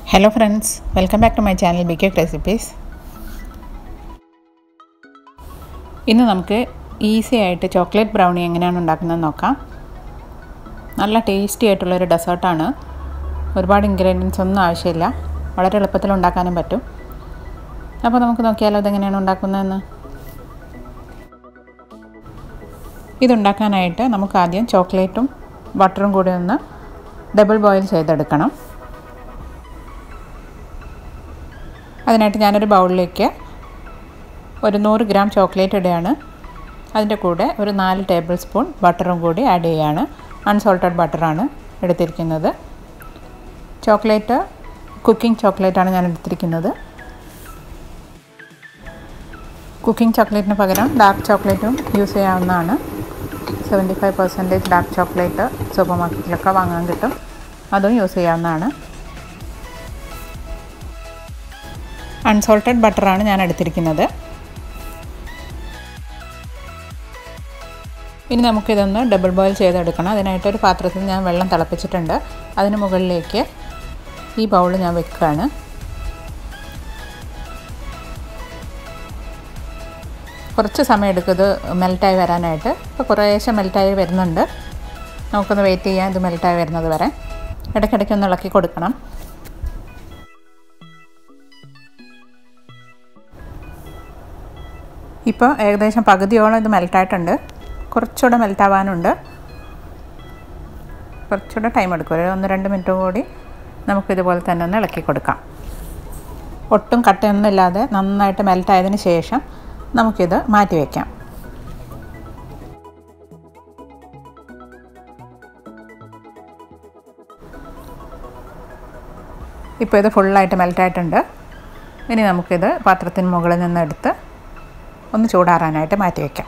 Hello friends, welcome back to my channel Big Recipes. ഇന്ന് നമുക്ക് easy ആയിട്ട് chocolate brownie എങ്ങനെയാണ് ഉണ്ടാക്കുന്നതെന്ന് നോക്കാം. നല്ല ടേസ്റ്റി ആയിട്ടുള്ള ഒരു ഡെസേർട്ടാണ്. ഒരുപാട് ഇൻഗ്രീഡിയൻസ് ഒന്നും ആവശ്യമില്ല. വളരെ എളുപ്പത്തിൽ ഉണ്ടാക്കാനും പറ്റും. അപ്പോൾ നമുക്ക് നോക്കിയാലോ ഇതെങ്ങനെയാണ് ഉണ്ടാക്കുന്നതെന്ന്. ഇതുണ്ടാക്കാനായിട്ട് നമുക്ക് ആദ്യം ചോക്ലേറ്റും ബട്ടറും കൂടി ഒന്ന് ഡബിൾ ബോയിൽ ചെയ്തെടുക്കണം. അതിനായിട്ട് ഞാനൊരു ബൗളിലേക്ക് ഒരു 100 ഗ്രാം ചോക്ലേറ്റ് ഇടുകയാണ്. അതിൻ്റെ കൂടെ ഒരു 4 ടേബിൾ സ്പൂൺ ബട്ടറും കൂടി ആഡ് ചെയ്യുകയാണ്. അൺസോൾട്ടഡ് ബട്ടറാണ് എടുത്തിരിക്കുന്നത്. ചോക്ലേറ്റ് കുക്കിംഗ് ചോക്ലേറ്റാണ് ഞാൻ എടുത്തിരിക്കുന്നത്. കുക്കിംഗ് ചോക്ലേറ്റിന് പകരം ഡാർക്ക് ചോക്ലേറ്റും യൂസ് ചെയ്യാവുന്നതാണ്. 75% ഡാർക്ക് ചോക്ലേറ്റ് സൂപ്പർ മാർക്കറ്റിലൊക്കെ വാങ്ങാൻ കിട്ടും. അതും യൂസ് ചെയ്യാവുന്നതാണ്. അൺസോൾട്ടഡ് ബട്ടറാണ് ഞാൻ എടുത്തിരിക്കുന്നത്. ഇനി നമുക്കിതൊന്ന് ഡബിൾ ബോയിൽ ചെയ്തെടുക്കണം. അതിനായിട്ടൊരു പാത്രത്തിൽ ഞാൻ വെള്ളം തിളപ്പിച്ചിട്ടുണ്ട്. അതിന് മുകളിലേക്ക് ഈ ബൗൾ ഞാൻ വെക്കുകയാണ്. കുറച്ച് സമയം എടുക്കും ഇത് മെൽറ്റായി വരാനായിട്ട്. ഇപ്പോൾ കുറേശ്ശെ മെൽറ്റായി വരുന്നുണ്ട്. നമുക്കൊന്ന് വെയിറ്റ് ചെയ്യാം ഇത് മെൽറ്റായി വരുന്നത് വരെ. ഇടയ്ക്കിടയ്ക്ക് ഒന്ന് ഇളക്കി കൊടുക്കണം. ഇപ്പോൾ ഏകദേശം പകുതിയോളം ഇത് മെൽറ്റായിട്ടുണ്ട്. കുറച്ചുകൂടെ മെൽറ്റാവാനുണ്ട്. കുറച്ചുകൂടെ ടൈം എടുക്കും. ഒരു 1-2 മിനിറ്റ് കൂടി നമുക്കിതുപോലെ തന്നെ ഒന്ന് ഇളക്കി കൊടുക്കാം. ഒട്ടും കട്ടയൊന്നും ഇല്ലാതെ നന്നായിട്ട് മെൽറ്റായതിന് ശേഷം നമുക്കിത് മാറ്റി വയ്ക്കാം. ഇപ്പോൾ ഇത് ഫുള്ളായിട്ട് മെൽറ്റായിട്ടുണ്ട്. ഇനി നമുക്കിത് പാത്രത്തിന് മുകളിൽ നിന്ന് എടുത്ത് ഒന്ന് ചൂടാറാനായിട്ട് മാറ്റി വയ്ക്കാം.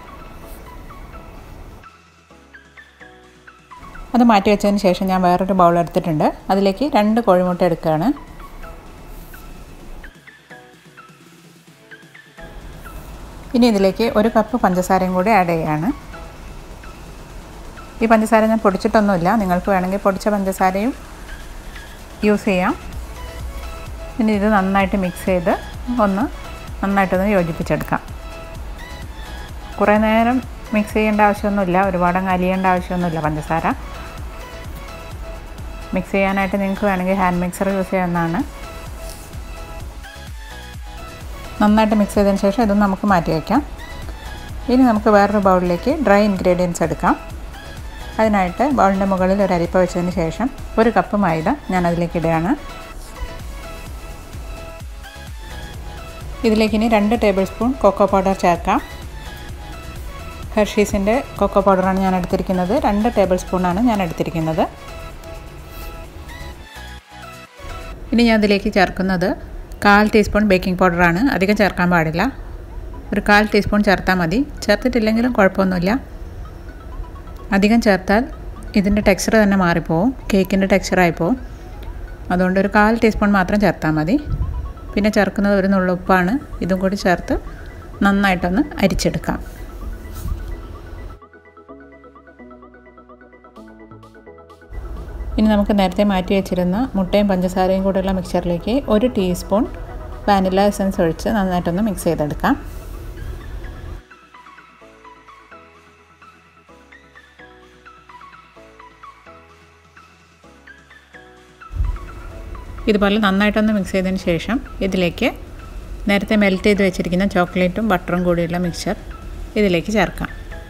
അത് മാറ്റി വെച്ചതിന് ശേഷം ഞാൻ വേറൊരു ബൗൾ എടുത്തിട്ടുണ്ട്. അതിലേക്ക് 2 കോഴിമുട്ട എടുക്കുകയാണ്. ഇനി ഇതിലേക്ക് 1 കപ്പ് പഞ്ചസാരയും കൂടി ആഡ് ചെയ്യുകയാണ്. ഈ പഞ്ചസാര ഞാൻ പൊടിച്ചിട്ടൊന്നുമില്ല. നിങ്ങൾക്ക് വേണമെങ്കിൽ പൊടിച്ച പഞ്ചസാരയും യൂസ് ചെയ്യാം. ഇനി ഇത് നന്നായിട്ട് മിക്സ് ചെയ്ത് നന്നായിട്ടൊന്ന് യോജിപ്പിച്ചെടുക്കാം. കുറേ നേരം മിക്സ് ചെയ്യേണ്ട ആവശ്യമൊന്നുമില്ല. ഒരുപാടങ്ങ് അലിയേണ്ട ആവശ്യമൊന്നുമില്ല പഞ്ചസാര. മിക്സ് ചെയ്യാനായിട്ട് നിങ്ങൾക്ക് വേണമെങ്കിൽ ഹാൻഡ് മിക്സർ യൂസ് ചെയ്യാവുന്നതാണ്. നന്നായിട്ട് മിക്സ് ചെയ്തതിന് ശേഷം ഇതൊന്ന് നമുക്ക് മാറ്റി വയ്ക്കാം. ഇനി നമുക്ക് വേറൊരു ബൗളിലേക്ക് ഡ്രൈ ഇൻഗ്രീഡിയൻസ് എടുക്കാം. അതിനായിട്ട് ബൗളിൻ്റെ മുകളിൽ ഒരു അരിപ്പ വെച്ചതിന് ശേഷം 1 കപ്പ് മൈദ ഞാൻ അതിലേക്ക് ഇടുകയാണ്. ഇതിലേക്ക് ഇനി 2 ടേബിൾ സ്പൂൺ കൊക്കോ പൗഡർ ചേർക്കാം. ഹെർഷീസിൻ്റെ കൊക്കോ പൗഡറാണ് ഞാൻ എടുത്തിരിക്കുന്നത്. 2 ടേബിൾ സ്പൂണാണ് ഞാൻ എടുത്തിരിക്കുന്നത്. ഇനി ഞാൻ ഇതിലേക്ക് ചേർക്കുന്നത് 1/4 ടീസ്പൂൺ ബേക്കിംഗ് പൗഡറാണ്. അധികം ചേർക്കാൻ പാടില്ല. ഒരു 1/4 ടീസ്പൂൺ ചേർത്താൽ മതി. ചേർത്തിട്ടില്ലെങ്കിലും കുഴപ്പമൊന്നുമില്ല. അധികം ചേർത്താൽ ഇതിൻ്റെ ടെക്സ്ചർ തന്നെ മാറിപ്പോവും. കേക്കിൻ്റെ ടെക്സ്ചറായിപ്പോവും. അതുകൊണ്ട് ഒരു 1/4 ടീസ്പൂൺ മാത്രം ചേർത്താൽ മതി. പിന്നെ ചേർക്കുന്നത് ഒരു നുള്ളുപ്പാണ്. ഇതും കൂടി ചേർത്ത് നന്നായിട്ടൊന്ന് അരിച്ചെടുക്കാം. ഇനി നമുക്ക് നേരത്തെ മാറ്റി വെച്ചിരുന്ന മുട്ടയും പഞ്ചസാരയും കൂടെയുള്ള മിക്സറിലേക്ക് 1 ടീസ്പൂൺ വാനില എസൻസ് ഒഴിച്ച് നന്നായിട്ടൊന്ന് മിക്സ് ചെയ്തെടുക്കാം. ഇതുപോലെ നന്നായിട്ടൊന്ന് മിക്സ് ചെയ്തതിന് ശേഷം ഇതിലേക്ക് നേരത്തെ മെൽറ്റ് ചെയ്ത് വെച്ചിരിക്കുന്ന ചോക്ലേറ്റും ബട്ടറും കൂടിയുള്ള മിക്സർ ഇതിലേക്ക് ചേർക്കാം.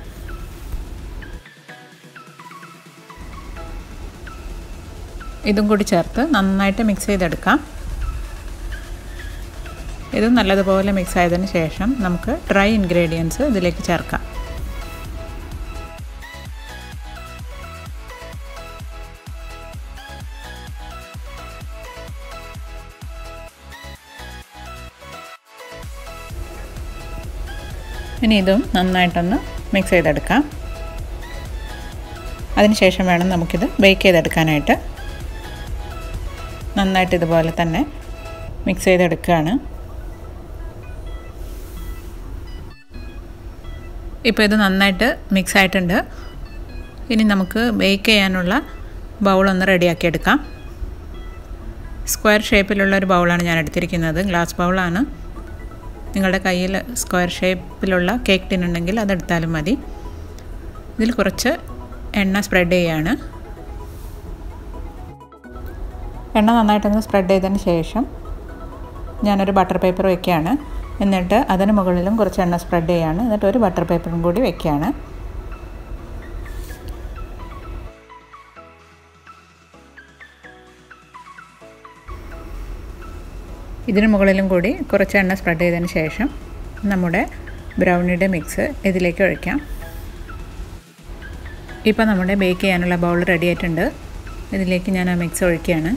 ഇതും കൂടി ചേർത്ത് നന്നായിട്ട് മിക്സ് ചെയ്തെടുക്കാം. ഇത് നല്ലതുപോലെ മിക്സ് ആയതിന് ശേഷം നമുക്ക് ഡ്രൈ ഇൻഗ്രീഡിയൻസ് ഇതിലേക്ക് ചേർക്കാം. ഇനി ഇതും നന്നായിട്ടൊന്ന് മിക്സ് ചെയ്തെടുക്കാം. അതിനുശേഷം വേണം നമുക്കിത് ബേക്ക് ചെയ്തെടുക്കാനായിട്ട്. നന്നായിട്ട് ഇതുപോലെ തന്നെ മിക്സ് ചെയ്തെടുക്കുകയാണ്. ഇപ്പോൾ ഇത് നന്നായിട്ട് മിക്സ് ആയിട്ടുണ്ട്. ഇനി നമുക്ക് ബേക്ക് ചെയ്യാനുള്ള ബൗളൊന്ന് റെഡിയാക്കി എടുക്കാം. സ്ക്വയർ ഷേപ്പിലുള്ള ഒരു ബൗളാണ് ഞാൻ എടുത്തിരിക്കുന്നത്. ഗ്ലാസ് ബൗളാണ്. നിങ്ങളുടെ കയ്യിൽ സ്ക്വയർ ഷേപ്പിലുള്ള കേക്ക് ടിൻ ഉണ്ടെങ്കിൽ അതെടുത്താലും മതി. ഇതിൽ കുറച്ച് എണ്ണ സ്പ്രെഡ് ചെയ്യുകയാണ്. എണ്ണ നന്നായിട്ടൊന്ന് സ്പ്രെഡ് ചെയ്തതിന് ശേഷം ഞാനൊരു ബട്ടർ പേപ്പർ വയ്ക്കുകയാണ്. എന്നിട്ട് അതിന് മുകളിലും കുറച്ച് എണ്ണ സ്പ്രെഡ് ചെയ്യുകയാണ്. എന്നിട്ട് ഒരു ബട്ടർ പേപ്പറും കൂടി വയ്ക്കുകയാണ്. ഇതിന് മുകളിലും കൂടി കുറച്ച് എണ്ണ സ്പ്രെഡ് ചെയ്തതിന് ശേഷം നമ്മുടെ ബ്രൗണിയുടെ മിക്സ് ഇതിലേക്ക് ഒഴിക്കാം. ഇപ്പോൾ നമ്മുടെ ബേക്ക് ചെയ്യാനുള്ള ബൗൾ റെഡി ആയിട്ടുണ്ട്. ഇതിലേക്ക് ഞാൻ ആ മിക്സ് ഒഴിക്കുകയാണ്.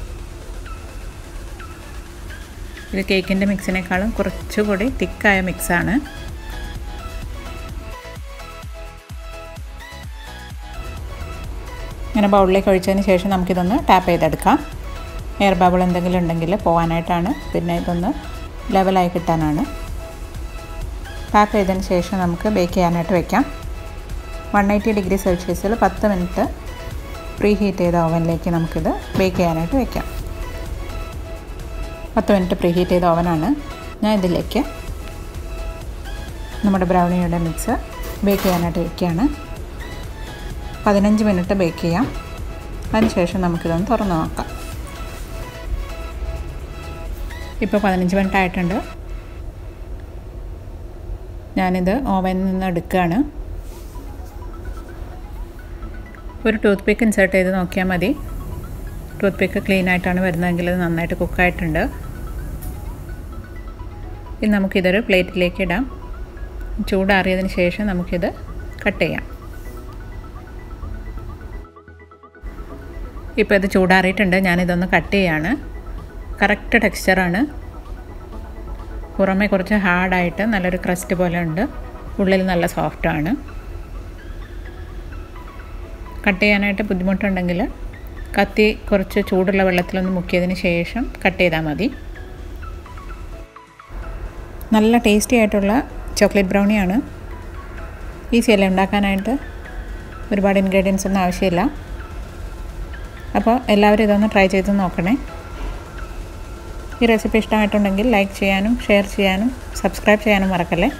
ഇത് കേക്കിൻ്റെ മിക്സിനേക്കാളും കുറച്ചുകൂടി തിക്കായ മിക്സാണ്. ഇങ്ങനെ ബൗളിലേക്ക് ഒഴിച്ചതിന് ശേഷം നമുക്കിതൊന്ന് ടാപ്പ് ചെയ്തെടുക്കാം. എയർ ബബിൾ എന്തെങ്കിലും ഉണ്ടെങ്കിൽ പോകാനായിട്ടാണ്, പിന്നെ ഇതൊന്ന് ലെവലായി കിട്ടാനാണ്. ടാപ്പ് ചെയ്തതിന് ശേഷം നമുക്ക് ബേക്ക് ചെയ്യാനായിട്ട് വയ്ക്കാം. 180 ഡിഗ്രി സെൽഷ്യസിൽ 10 മിനിറ്റ് പ്രീ ഹീറ്റ് ചെയ്ത ഓവനിലേക്ക് നമുക്കിത് ബേക്ക് ചെയ്യാനായിട്ട് വയ്ക്കാം. 10 മിനിറ്റ് പ്രീ ഹീറ്റ് ചെയ്ത ഓവനാണ്. ഞാൻ ഇതിലേക്ക് നമ്മുടെ ബ്രൗണിയുടെ മിക്സ് ബേക്ക് ചെയ്യാനായിട്ട് വയ്ക്കുകയാണ്. 15 മിനിറ്റ് ബേക്ക് ചെയ്യാം. അതിനുശേഷം നമുക്കിതൊന്ന് തുറന്ന് നോക്കാം. ഇപ്പോൾ 15 മിനിറ്റ് ആയിട്ടുണ്ട്. ഞാനിത് ഓവനിൽ നിന്ന് എടുക്കുകയാണ്. ഒരു ടൂത്ത് പിക്ക് ഇൻസേർട്ട് ചെയ്ത് നോക്കിയാൽ മതി. ടൂത്ത് പിക്ക് ക്ലീൻ ആയിട്ടാണ് വരുന്നതെങ്കിൽ ഇത് നന്നായിട്ട് കുക്കായിട്ടുണ്ട്. ഇനി നമുക്കിതൊരു പ്ലേറ്റിലേക്ക് ഇടാം. ചൂടാറിയതിന് ശേഷം നമുക്കിത് കട്ട് ചെയ്യാം. ഇപ്പോൾ ഇത് ചൂടാറിയിട്ടുണ്ട്. ഞാനിതൊന്ന് കട്ട് ചെയ്യാണ്. കറക്റ്റ് ടെക്സ്ചറാണ്. പുറമേ കുറച്ച് ഹാർഡായിട്ട് നല്ലൊരു ക്രസ്റ്റ് പോലെ ഉണ്ട്, ഉള്ളിൽ നല്ല സോഫ്റ്റാണ്. കട്ട് ചെയ്യാനായിട്ട് ബുദ്ധിമുട്ടുണ്ടെങ്കിൽ കത്തി കുറച്ച് ചൂടുള്ള വെള്ളത്തിലൊന്ന് മുക്കിയതിന് ശേഷം കട്ട് ചെയ്താൽ മതി. നല്ല ടേസ്റ്റി ആയിട്ടുള്ള ചോക്ലേറ്റ് ബ്രൗണിയാണ്. ഈസിയല്ലേ ഉണ്ടാക്കാനായിട്ട്, ഒരുപാട് ഇൻഗ്രീഡിയൻസ് ഒന്നും ആവശ്യമില്ല. അപ്പോൾ എല്ലാവരും ഇതൊന്ന് ട്രൈ ചെയ്ത് നോക്കണേ. ഈ റെസിപ്പി ഇഷ്ടമായിട്ടുണ്ടെങ്കിൽ ലൈക്ക് ചെയ്യാനും ഷെയർ ചെയ്യാനും സബ്സ്ക്രൈബ് ചെയ്യാനും മറക്കല്ലേ.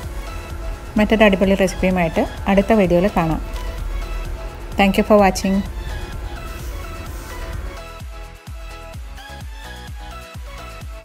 മറ്റൊരു അടിപൊളി റെസിപ്പിയുമായിട്ട് അടുത്ത വീഡിയോയിൽ കാണാം. Thank you for watching.